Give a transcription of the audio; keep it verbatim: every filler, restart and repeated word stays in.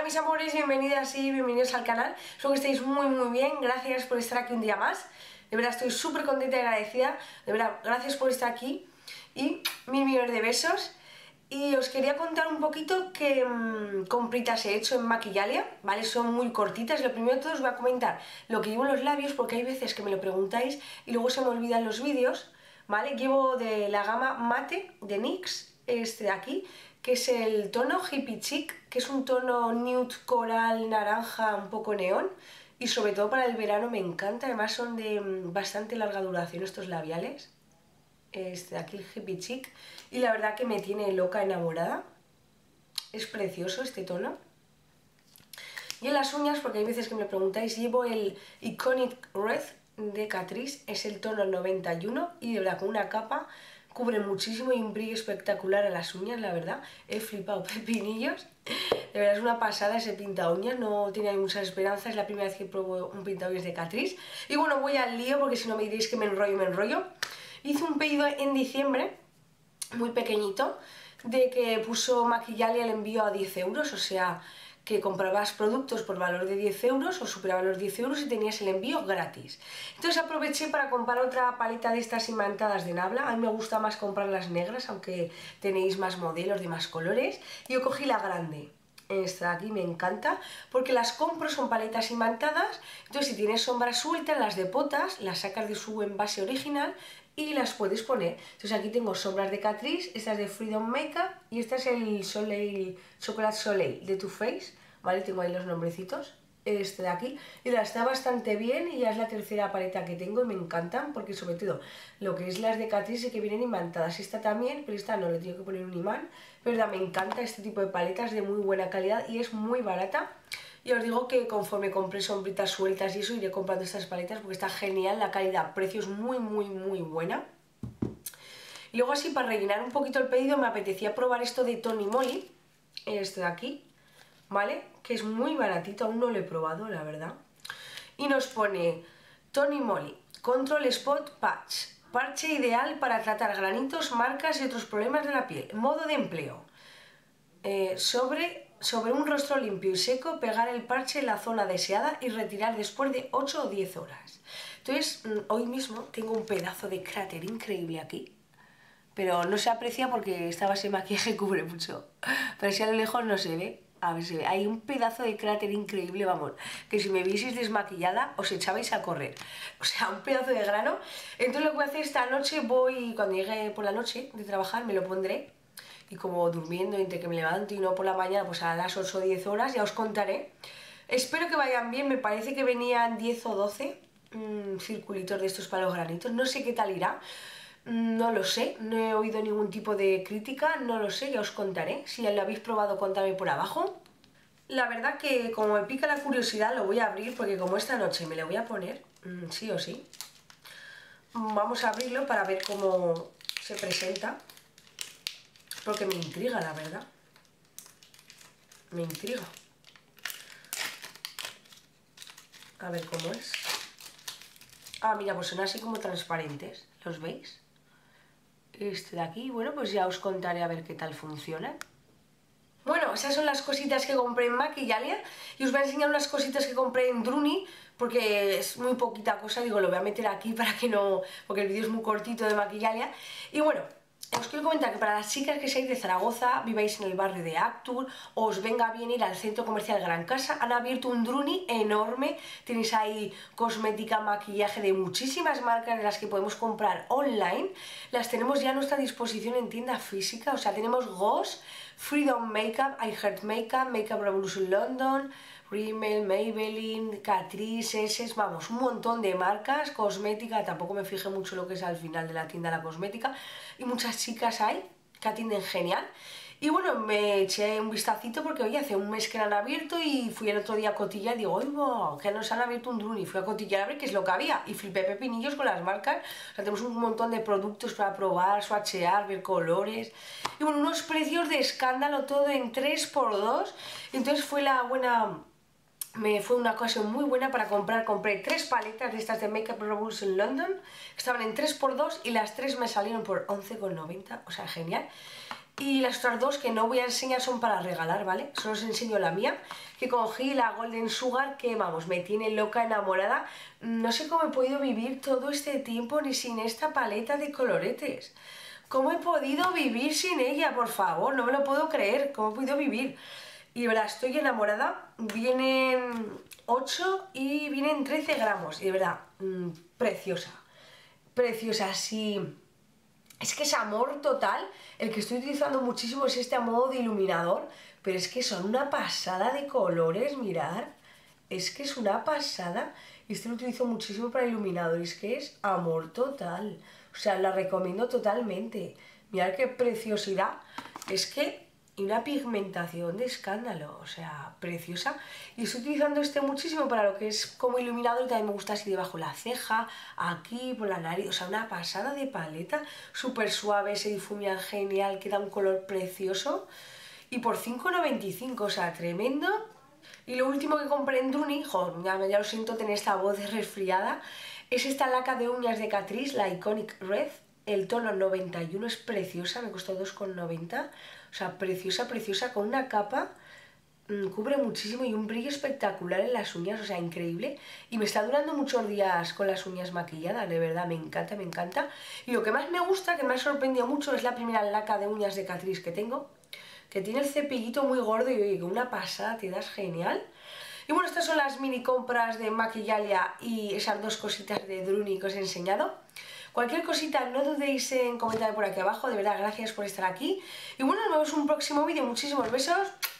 mis amores, bienvenidas y bienvenidos al canal. Espero que estéis muy muy bien, gracias por estar aquí un día más. De verdad estoy súper contenta y agradecida, de verdad, gracias por estar aquí y mil millones de besos. Y os quería contar un poquito qué mmm, compritas he hecho en Maquillalia, ¿vale? Son muy cortitas. Lo primero de todo os voy a comentar lo que llevo en los labios, porque hay veces que me lo preguntáis y luego se me olvidan los vídeos, ¿vale? Llevo de la gama mate de NYX, este de aquí, que es el tono Hippie Chic, que es un tono nude coral naranja un poco neón, y sobre todo para el verano me encanta. Además son de mmm, bastante larga duración estos labiales. Este de aquí, el Hippie Chic, y la verdad que me tiene loca enamorada. Es precioso este tono. Y en las uñas, porque hay veces que me preguntáis, llevo el Iconic Red de Catrice, es el tono noventa y uno, y de verdad con una capa cubre muchísimo y un brillo espectacular a las uñas, la verdad. He flipado pepinillos. De verdad es una pasada ese pinta uñas, no tiene muchas esperanzas, es la primera vez que pruebo un pinta uñas de Catrice. Y bueno, voy al lío porque si no me diréis que me enrollo, me enrollo. Hice un pedido en diciembre, muy pequeñito, de que puso Maquillalia el envío a diez euros, o sea, que comprabas productos por valor de diez euros o superaba los diez euros y tenías el envío gratis. Entonces aproveché para comprar otra paleta de estas imantadas de Nabla. A mí me gusta más comprar las negras, aunque tenéis más modelos de más colores, y yo cogí la grande. Esta de aquí me encanta porque las compro, son paletas imantadas, entonces si tienes sombras sueltas, las de potas, las sacas de su envase original y las puedes poner. Entonces aquí tengo sombras de Catrice, esta es de Freedom Makeup y esta es el Soleil, Chocolate Soleil de Too Faced, ¿vale? Tengo ahí los nombrecitos, este de aquí, y la está bastante bien y ya es la tercera paleta que tengo y me encantan porque sobre todo lo que es las de Catrice sí que vienen imantadas, esta también, pero esta no, le tengo que poner un imán, pero verdad, me encanta este tipo de paletas de muy buena calidad y es muy barata. Y os digo que conforme compré sombritas sueltas y eso iré comprando estas paletas porque está genial, la calidad, precio es muy muy muy buena. Y luego así para rellenar un poquito el pedido me apetecía probar esto de Tony Moly, este de aquí, ¿vale? Que es muy baratito, aún no lo he probado la verdad. Y nos pone Tony Moly Control Spot Patch, parche ideal para tratar granitos, marcas y otros problemas de la piel, modo de empleo. Eh, sobre, sobre un rostro limpio y seco, pegar el parche en la zona deseada y retirar después de ocho o diez horas. Entonces, hoy mismo tengo un pedazo de cráter increíble aquí, pero no se aprecia porque esta base de maquillaje cubre mucho, pero si a lo lejos no se ve. A ver si ve, hay un pedazo de cráter increíble, vamos, que si me vieseis desmaquillada os echabais a correr, o sea, un pedazo de grano. Entonces lo que voy a hacer esta noche, voy, cuando llegue por la noche de trabajar, me lo pondré, y como durmiendo entre que me levanto y no por la mañana, pues a las ocho o diez horas ya os contaré. Espero que vayan bien, me parece que venían diez o doce mmm, circulitos de estos para los granitos, no sé qué tal irá. No lo sé, no he oído ningún tipo de crítica, no lo sé, ya os contaré. Si ya lo habéis probado, contadme por abajo. La verdad que como me pica la curiosidad lo voy a abrir porque como esta noche me lo voy a poner, mmm, sí o sí. Vamos a abrirlo para ver cómo se presenta. Porque me intriga, la verdad. Me intriga. A ver cómo es. Ah, mira, pues son así como transparentes. ¿Los veis? Este de aquí, bueno, pues ya os contaré a ver qué tal funciona. Bueno, esas son las cositas que compré en Maquillalia y os voy a enseñar unas cositas que compré en Druni porque es muy poquita cosa, digo, lo voy a meter aquí para que no, porque el vídeo es muy cortito de Maquillalia. Y bueno, os quiero comentar que para las chicas que seáis de Zaragoza, viváis en el barrio de Actur, o os venga bien ir al centro comercial Gran Casa, han abierto un Druni enorme, tenéis ahí cosmética, maquillaje de muchísimas marcas de las que podemos comprar online, las tenemos ya a nuestra disposición en tienda física, o sea, tenemos Goss, Freedom Makeup, I Heart Makeup, Makeup Revolution London, Rimmel, Maybelline, Catrice, Esses, vamos, un montón de marcas, cosmética, tampoco me fijé mucho lo que es al final de la tienda la cosmética, y muchas chicas hay que atienden genial. Y bueno, me eché un vistacito porque oye, hace un mes que la han abierto y fui el otro día a cotillar y digo, oye, wow, que nos han abierto un Druni, fui a cotillar a ver qué es lo que había y flipé pepinillos con las marcas. O sea, tenemos un montón de productos para probar, swatchear, ver colores y bueno, unos precios de escándalo, todo en tres por dos. Entonces fue la buena... Me fue una ocasión muy buena para comprar, compré tres paletas de estas de Makeup Revolution London, estaban en tres por dos y las tres me salieron por once con noventa, o sea, genial. Y las otras dos que no voy a enseñar son para regalar, ¿vale? Solo os enseño la mía, que cogí la Golden Sugar, que vamos, me tiene loca, enamorada. No sé cómo he podido vivir todo este tiempo ni sin esta paleta de coloretes. ¿Cómo he podido vivir sin ella, por favor? No me lo puedo creer, ¿cómo he podido vivir? Y de verdad, estoy enamorada. Vienen ocho y vienen trece gramos. Y de verdad, mmm, preciosa. Preciosa, sí. Es que es amor total. El que estoy utilizando muchísimo es este a modo de iluminador. Pero es que son una pasada de colores, mirad. Es que es una pasada. Y este lo utilizo muchísimo para iluminador. Y es que es amor total. O sea, la recomiendo totalmente. Mirad qué preciosidad. Es que... y una pigmentación de escándalo, o sea, preciosa. Y estoy utilizando este muchísimo para lo que es como iluminador, y también me gusta así debajo la ceja, aquí, por la nariz, o sea, una pasada de paleta, súper suave, se difumina genial, queda un color precioso. Y por cinco noventa y cinco, o sea, tremendo. Y lo último que compré en Druni, jo, ya, ya lo siento tener esta voz resfriada, es esta laca de uñas de Catrice, la Iconic Red. El tono noventa y uno es preciosa, me costó dos con noventa. O sea, preciosa, preciosa, con una capa, mmm, cubre muchísimo y un brillo espectacular en las uñas, o sea, increíble. Y me está durando muchos días con las uñas maquilladas, de verdad, me encanta, me encanta. Y lo que más me gusta, que me ha sorprendido mucho, es la primera laca de uñas de Catrice que tengo, que tiene el cepillito muy gordo y oye, con una pasada, te das genial. Y bueno, estas son las mini compras de Maquillalia y esas dos cositas de Druni que os he enseñado. Cualquier cosita, no dudéis en comentar por aquí abajo, de verdad, gracias por estar aquí. Y bueno, nos vemos en un próximo vídeo, muchísimos besos.